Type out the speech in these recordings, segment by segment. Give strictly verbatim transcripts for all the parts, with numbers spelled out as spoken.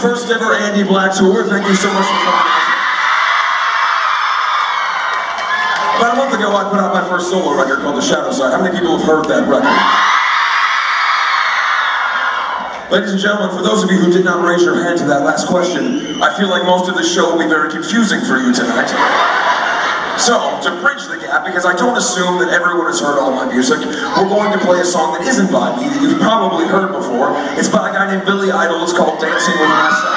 first ever Andy Black tour. Thank you so much for coming out. About a month ago, I put out my first solo record called The Shadow Side. How many people have heard that record? Ladies and gentlemen, for those of you who did not raise your hand to that last question, I feel like most of the show will be very confusing for you tonight. So, to bridge the gap, because I don't assume that everyone has heard all my music, we're going to play a song that isn't by me, that you've probably heard before. It's by a guy named Billy Idol. It's called Dancing With Myself.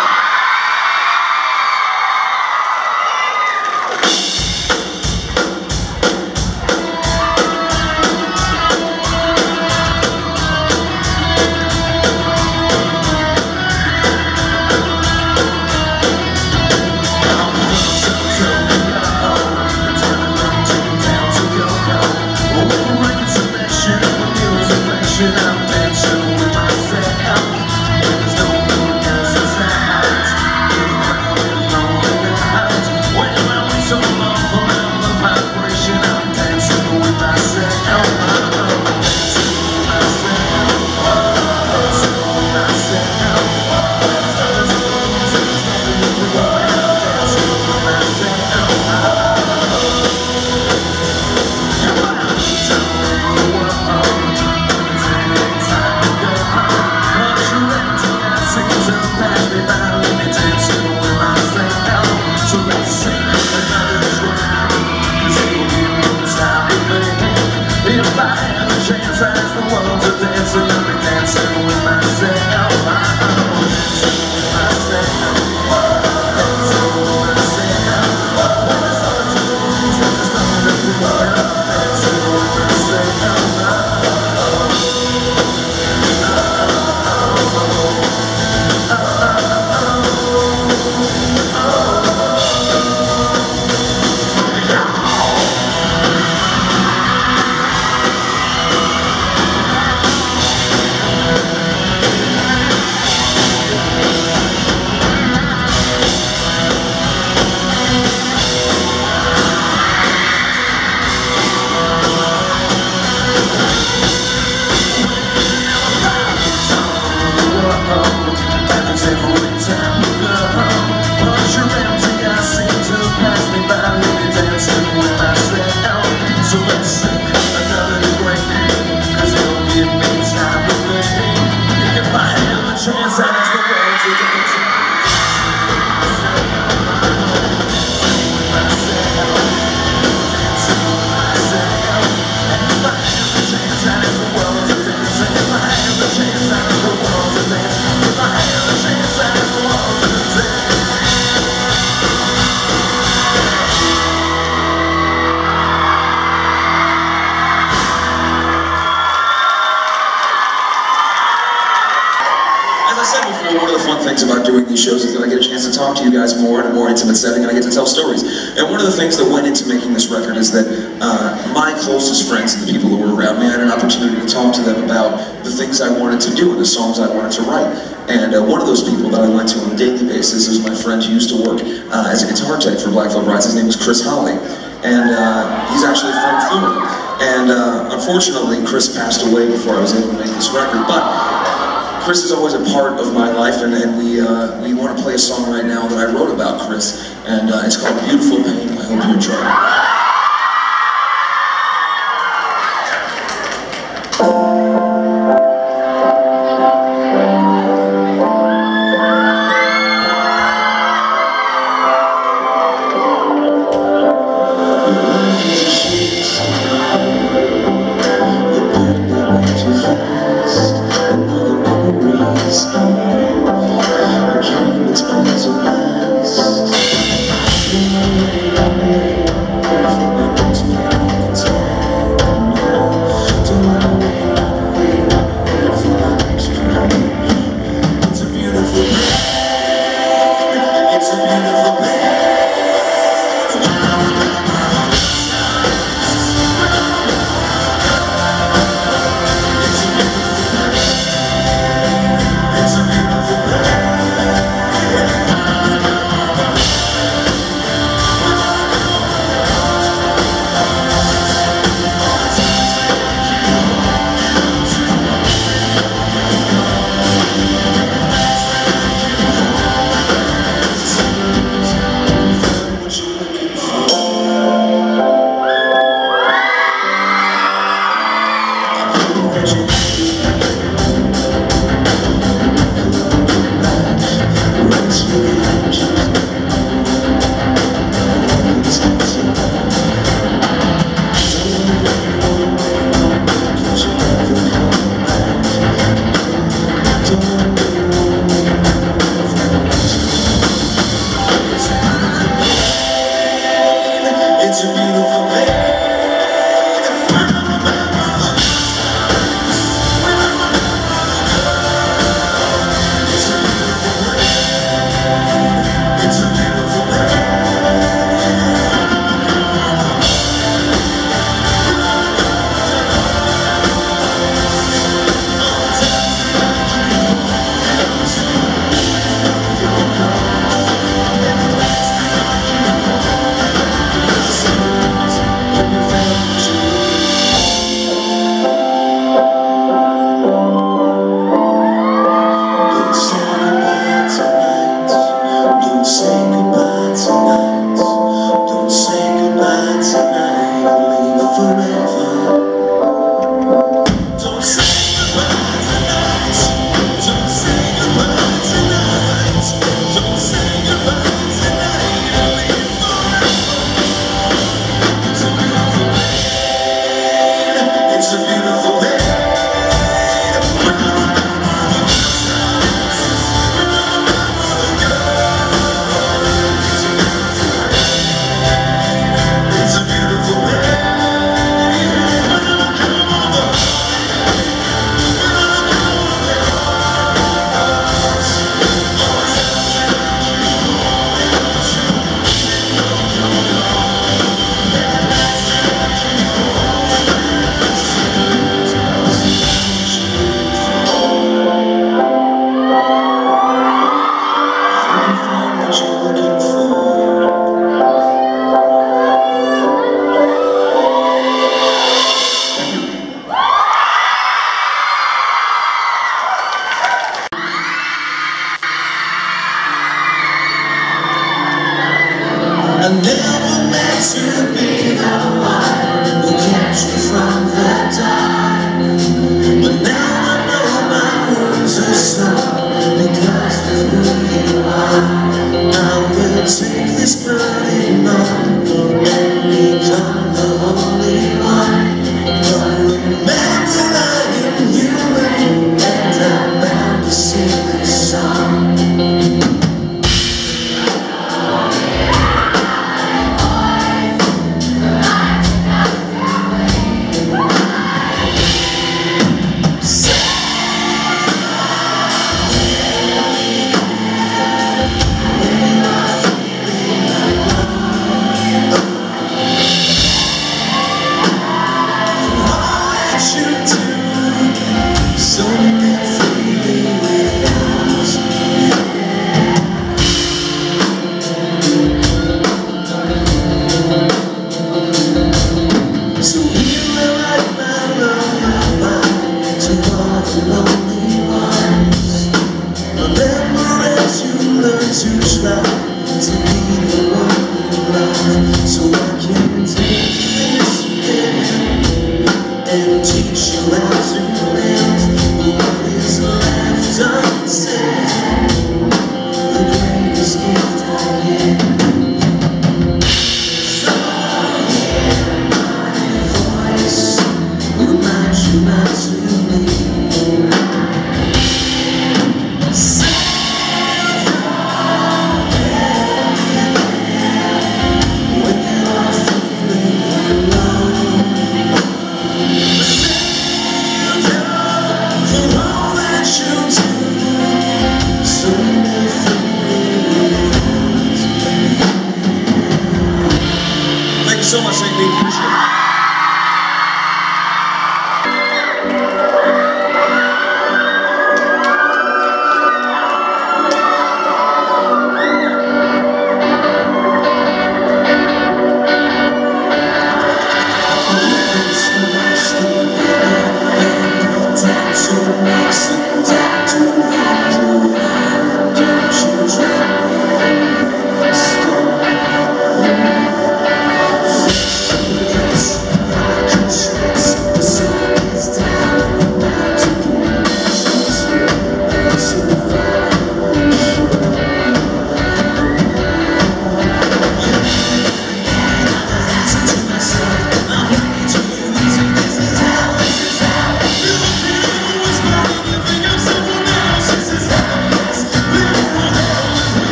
One of the fun things about doing these shows is that I get a chance to talk to you guys more in a more intimate setting, and I get to tell stories. And one of the things that went into making this record is that uh, my closest friends and the people who were around me, I had an opportunity to talk to them about the things I wanted to do and the songs I wanted to write. And uh, one of those people that I went to on a daily basis was my friend who used to work uh, as a guitar tech for Black Veil Brides. His name was Chris Holly, and uh, he's actually from Florida. And uh, unfortunately, Chris passed away before I was able to make this record. But Chris is always a part of my life, and, and we uh, we want to play a song right now that I wrote about Chris, and uh, it's called Beautiful Pain. I hope you enjoy it. so sorry because of who you are. I will take this burden